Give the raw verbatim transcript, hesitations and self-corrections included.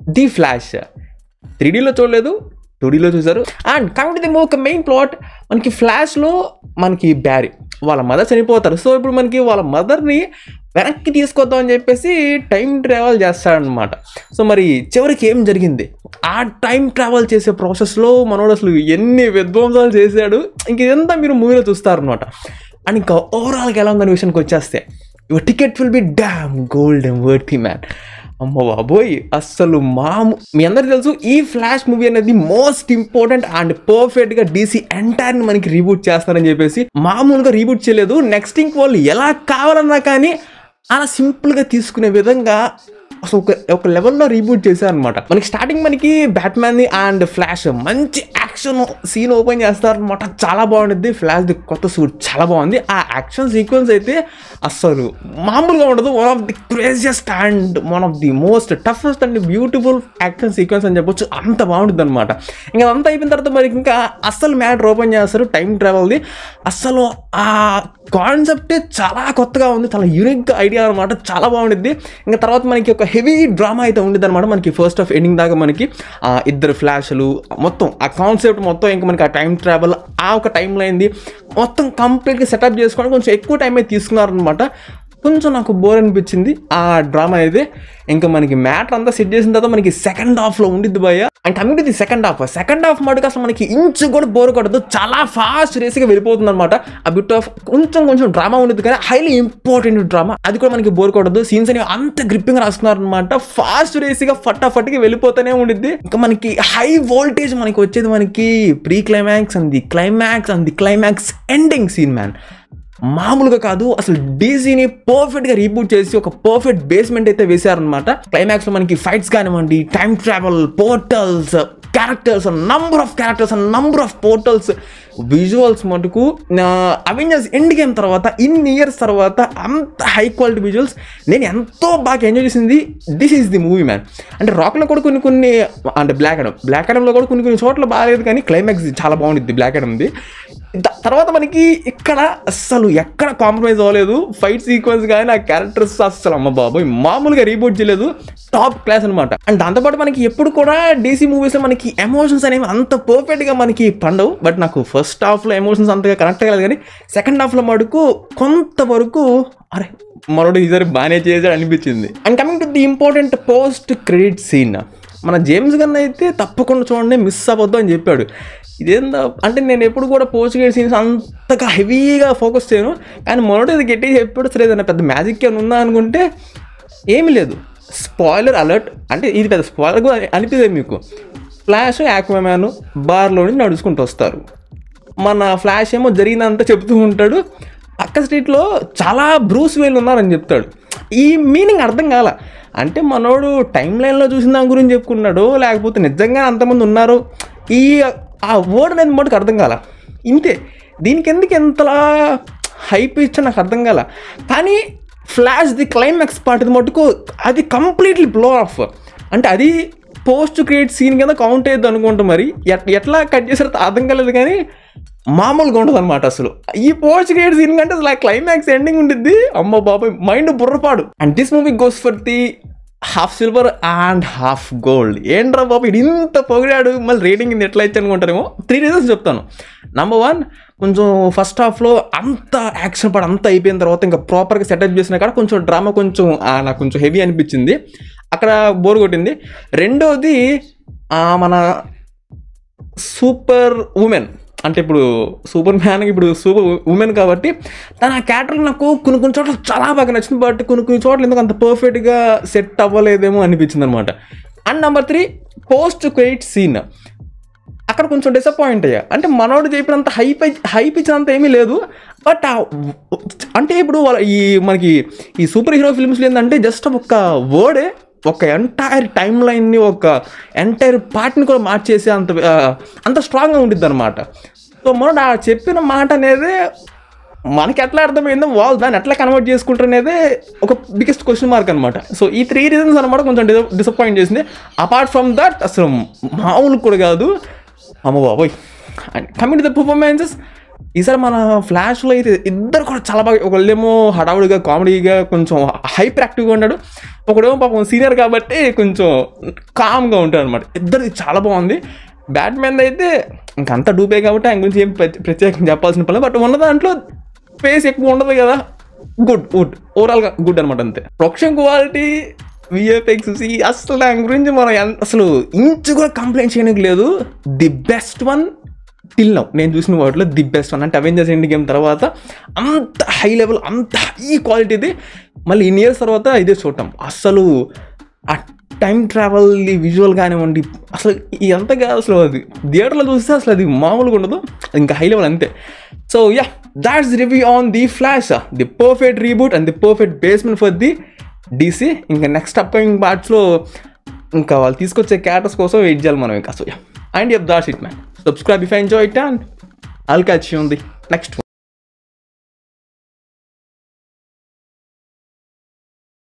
The flash three డీలో చూడలేదు, two డీలో చూసారు. అండ్ కమింగ్ టు ది ఒక మెయిన్ ప్లాట్, మనకి ఫ్లాష్లో మనకి బ్యారీ వాళ్ళ మదర్ చనిపోతారు. సో ఇప్పుడు మనకి వాళ్ళ మదర్ని వెనక్కి తీసుకొద్దాం అని చెప్పేసి టైం ట్రావెల్ చేస్తాడనమాట. సో మరి చివరికి ఏం జరిగింది, ఆ టైం ట్రావెల్ చేసే ప్రాసెస్లో మనోడు అసలు ఎన్ని విధ్వంసాలు చేశాడు, ఇంక ఇదంతా మీరు మూవీలో చూస్తారనమాట. అండ్ ఇంకా ఓవరాల్గా ఎలా ఉందనే విషయానికి వచ్చేస్తే, your ticket will be damn gold and worthy man. అమ్మ బాబోయ్, అస్సలు మాము మీ అందరికీ తెలుసు ఈ ఫ్లాష్ మూవీ అనేది మోస్ట్ ఇంపార్టెంట్ అండ్ పర్ఫెక్ట్గా డీసీ ఎంటైర్ని మనకి రీబూట్ చేస్తారని చెప్పేసి మామూలుగా రీబూట్ చేయలేదు. నెక్స్ట్ ఇంక వాళ్ళు ఎలా కావాలన్నా కానీ అలా సింపుల్గా తీసుకునే విధంగా అసలు ఒక ఒక లెవెల్లో రీబూట్ చేశారనమాట. మనకి స్టార్టింగ్ మనకి బ్యాట్మ్యాన్ని అండ్ ఫ్లాష్ మంచి యాక్షన్ సీన్ ఓపెన్ చేస్తారనమాట. చాలా బాగుంటుంది. ఫ్లాష్ది కొత్త సూట్ చాలా బాగుంది. ఆ యాక్షన్ సీక్వెన్స్ అయితే అస్సలు మామూలుగా ఉండదు. One of the craziest and one of the most toughest and beautiful action sequence అని చెప్పొచ్చు. అంత బాగుంటుంది అనమాట. ఇంకా అంతా అయిపోయిన తర్వాత మరి ఇంకా అస్సలు మ్యాటర్ ఓపెన్ చేస్తారు టైం ట్రావెల్ది. అస్సలు ఆ కాన్సెప్టే చాలా కొత్తగా ఉంది, చాలా యూనిక్ ఐడియా అనమాట. చాలా బాగుంటుంది. ఇంకా తర్వాత మనకి ఒక హెవీ డ్రామా అయితే ఉండేది అనమాట. మనకి ఫస్ట్ ఆఫ్ ఎండింగ్ దాకా మనకి ఇద్దరు ఫ్లాష్లు మొత్తం ఆ కాన్సెప్ట్ మొత్తం ఇంకా మనకి ఆ టైం ట్రావెల్ ఆ ఒక టైం లైన్ది మొత్తం కంప్లీట్గా సెటప్ చేసుకోవడానికి కొంచెం ఎక్కువ టైం అయితే తీసుకున్నారనమాట. కొంచెం నాకు బోర్ అనిపించింది ఆ డ్రామా అయితే. ఇంకా మనకి మ్యాటర్ అంతా సెట్ చేసిన తర్వాత మనకి సెకండ్ హాఫ్లో ఉండిద్ది భయ్య. And coming to the second half second half మటుకు అసలు మనకి ఇంచు కూడా బోర్ కొట్టదు. చాలా ఫాస్ట్ రేస్గా వెళ్ళిపోతుంది అనమాట. ఆ బిట్ ఆఫ్ కొంచెం కొంచెం డ్రామా ఉండేది కానీ హైలీ ఇంపార్టెంట్ డ్రామా. అది కూడా మనకి బోర్ కొట్టదు. సీన్స్ అనేవి అంత గ్రిప్పింగ్ రాసుకున్నారు అనమాట. ఫాస్ట్ రేస్గా ఫటాఫట్కి వెళ్ళిపోతూనే ఉండిద్ది. ఇంకా మనకి హై వోల్టేజ్ మనకి వచ్చేది మనకి pre climax and the climax and the climax ending scene man. మామూలుగా కాదు, అసలు డీసీని పర్ఫెక్ట్గా రీబూట్ చేసి ఒక పర్ఫెక్ట్ బేస్మెంట్ అయితే వేశారనమాట. క్లైమాక్స్లో మనకి ఫైట్స్ కానివ్వండి, time travel, portals, characters, number of characters and number of portals, visuals మటుకు అవెంజర్స్ ఎండ్ గేమ్ తర్వాత ఇన్ని ఇయర్స్ తర్వాత అంత హై క్వాలిటీ విజువల్స్ నేను ఎంతో బాగా ఎంజాయ్ చేసింది. This is the movie man. అంటే రాక్లో కూడా కొన్ని కొన్ని అంటే బ్లాక్ అడమ్ బ్లాక్ అడమ్లో కూడా కొన్ని కొన్ని చోట్ల బాగాలేదు కానీ క్లైమాక్స్ చాలా బాగుంటుంది బ్లాక్ అడమ్ది. తర్వాత మనకి ఇక్కడ అస్సలు ఎక్కడ కాంప్రమైజ్ అవ్వలేదు. ఫైట్ సీక్వెన్స్ కానీ ఆ క్యారెక్టర్స్ అస్సలు అమ్మ బాబోయ్ మామూలుగా రీబూట్ చేయలేదు. టాప్ క్లాస్ అనమాట. అండ్ దాంతోపాటు మనకి ఎప్పుడు కూడా డీసీ మూవీస్లో మనకి ఎమోషన్స్ అనేవి అంత పర్ఫెక్ట్గా మనకి పండవు. బట్ నాకు ఫస్ట్ హాఫ్లో ఎమోషన్స్ అంతగా కనెక్ట్ అయ్యలేదు కానీ సెకండ్ హాఫ్లో మటుకు కొంతవరకు అరే మరొకటి ఈసారి బాగానే చేశాడు అనిపించింది. And coming to the important post credit scene, మన జేమ్స్ గన్ అయితే తప్పకుండా చూడండి, మిస్ అవ్వద్దు అని చెప్పాడు. ఇదేందా అంటే నేను ఎప్పుడు కూడా పోస్ట్ క్రెడిట్ సీన్స్ అంతగా హెవీగా ఫోకస్ చేయను కానీ మొదటి గట్టి చెప్పాడు. సరే ఏదైనా పెద్ద మ్యాజిక్ ఏమైనా ఉందా అనుకుంటే ఏమీ లేదు. స్పాయిలర్ అలర్ట్ అంటే ఇది పెద్ద స్పాయిలర్ కూడా అనిపిస్తుంది మీకు. ఫ్లాష్ యాక్వామ్యాన్ బార్లోని నడుచుకుంటూ వస్తారు. మన ఫ్లాష్ ఏమో జరిగిందంతా చెప్తూ ఉంటాడు. పక్క స్ట్రీట్లో చాలా బ్రూస్ వేలు ఉన్నారని చెప్తాడు. ఈ మీనింగ్ అర్థం కాల. అంటే మనోడు టైం లైన్లో చూసిన దాని గురించి చెప్పుకున్నాడు లేకపోతే నిజంగా అంతమంది ఉన్నారు ఈ ఆ వర్డ్ అనేది మటుకు అర్థం కాల. ఇంతే. దీనికి ఎందుకు ఎంతలా హైప్ ఇచ్చా నాకు అర్థం కాల. కానీ ఫ్లాష్ ది క్లైమాక్స్ పార్ట్ మటుకు అది కంప్లీట్లీ బ్లో ఆఫ్. అంటే అది పోస్ట్ క్రియేట్ సీన్ కింద కౌంట్ అయ్యద్దు అనుకుంటాం. మరి ఎట్లా కట్ చేసారో అర్థం కాలేదు కానీ మామూలుగా ఉంటుంది అనమాట. అసలు ఈ పోస్ట్ క్రియేట్ సీన్ కంటే అసలు ఆ క్లైమాక్స్ ఎండింగ్ ఉంటుంది. అమ్మ బాబాయ్ మైండ్ బుర్రపాడు. And this movie goes for the half silver and half gold. ఏంట్రా బాబు ఇది ఇంత పొగిడాడు మళ్ళీ రేటింగ్ ఇది ఎట్లా ఇచ్చి అనుకుంటారేమో. త్రీ రీజన్స్ చెప్తాను. నెంబర్ వన్, కొంచెం ఫస్ట్ హాఫ్లో అంత యాక్షన్ పార్ట్ అంతా అయిపోయిన తర్వాత ఇంకా ప్రాపర్గా సెటప్ చేసిన కాడ కొంచెం డ్రామా కొంచెం నాకు కొంచెం హెవీ అనిపించింది, అక్కడ బోర్ కొట్టింది. రెండోది మన సూపర్ ఉమెన్ అంటే ఇప్పుడు సూపర్ మ్యాన్కి ఇప్పుడు సూపర్ ఉమెన్ కాబట్టి తన క్యారెక్టర్ నాకు కొన్ని కొన్ని చోట్ల చాలా బాగా నచ్చింది. బట్ కొన్ని కొన్ని చోట్ల ఎందుకు అంత పర్ఫెక్ట్గా సెట్ అవ్వలేదేమో అనిపించింది అనమాట. And number three, post credit scene అక్కడ కొంచెం డిసప్పాయింట్ అయ్యా. అంటే మనోడు చెప్పినంత హైప్ హైప్ ఇచ్చినంత ఏమీ లేదు. బట్ అంటే ఇప్పుడు ఈ మనకి ఈ సూపర్ హీరో ఫిల్మ్స్లో ఏంటంటే జస్ట్ ఒక వర్డే ఒక ఎంటైర్ టైమ్ లైన్ని ఒక ఎంటైర్ పార్ట్ని కూడా మార్చేసి అంత అంత స్ట్రాంగ్గా ఉంటుంది అనమాట. సో మనం ఆ చెప్పిన మాట అనేది మనకి ఎట్లా అర్థమైందో వాళ్ళు దాన్ని ఎట్లా కన్వర్ట్ చేసుకుంటారు అనేది ఒక బిగ్గెస్ట్ క్వశ్చన్ మార్క్ అనమాట. సో ఈ త్రీ రీజన్స్ అనమాట కొంచెం డిస డిసప్పాయింట్ చేసింది. అపార్ట్ ఫ్రమ్ దట్ అసలు మామూలు కూడా కాదు. అమ్మ బాబోయ్. And coming to the performances, ఈసారి మన ఫ్లాష్లో అయితే ఇద్దరు కూడా చాలా బాగా, ఒకళ్ళేమో హడావుడిగా కామెడీగా కొంచెం హైపర్ యాక్టివ్గా ఉన్నాడు, ఒకడేమో పాపం సీనియర్ కాబట్టి కొంచెం కామ్గా ఉంటాడు అనమాట. ఇద్దరు చాలా బాగుంది. బ్యాట్మెన్ అయితే ఇంకంతా డూపే కాబట్టి ఆయన గురించి ఏం ప్రత్యేకంగా చెప్పాల్సిన పని, బట్ ఉన్న దాంట్లో స్పేస్ ఎక్కువ ఉండదు కదా, గుడ్ గుడ్ ఓవరాల్గా గుడ్ అనమాట. అంతే. ప్రొడక్షన్ క్వాలిటీ, విఎఫ్ఎక్స్ అసలు దాని గురించి మనం అసలు ఇంచు కూడా కంప్లైంట్ చేయడానికి లేదు. The best one till now నేను చూసిన వాటిలో ది బెస్ట్ వన్. అంటే అవెంజర్స్ ఎండ్ గేమ్ తర్వాత అంత హై లెవెల్, అంత హై క్వాలిటీది మళ్ళీ ఇన్ ఇయర్స్ తర్వాత ఇదే చూడటం. అసలు ఆ టైం ట్రావెల్ విజువల్ కానివ్వండి, అసలు ఎంతగా అసలు అది థియేటర్లో చూస్తే అసలు అది మామూలుగా ఉండదు, ఇంకా హై లెవెల్ అంతే. So yeah, that's review on the Flash, the perfect reboot and the perfect basement for the DC. ఇంకా నెక్స్ట్ అప్కమింగ్ పార్ట్స్లో ఇంకా వాళ్ళు తీసుకొచ్చే క్యారెక్టర్స్ కోసం వెయిట్ చేయాలి మనం ఇంకా. So yeah, and yup that's it man. Subscribe if you enjoyed it, and I'll catch you on the next one.